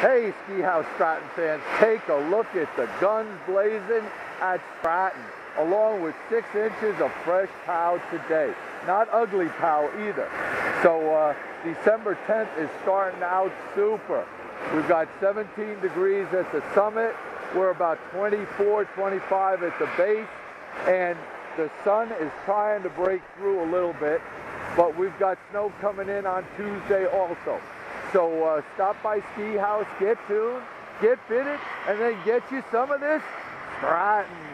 Hey, Ski Haus Stratton fans, take a look at the guns blazing at Stratton, along with 6 inches of fresh pow today. Not ugly pow either. So December 10th is starting out super. We've got 17 degrees at the summit. We're about 24, 25 at the base, and the sun is trying to break through a little bit, but we've got snow coming in on Tuesday also. So stop by Ski Haus, get tuned, get fitted, and then get you some of this Stratton.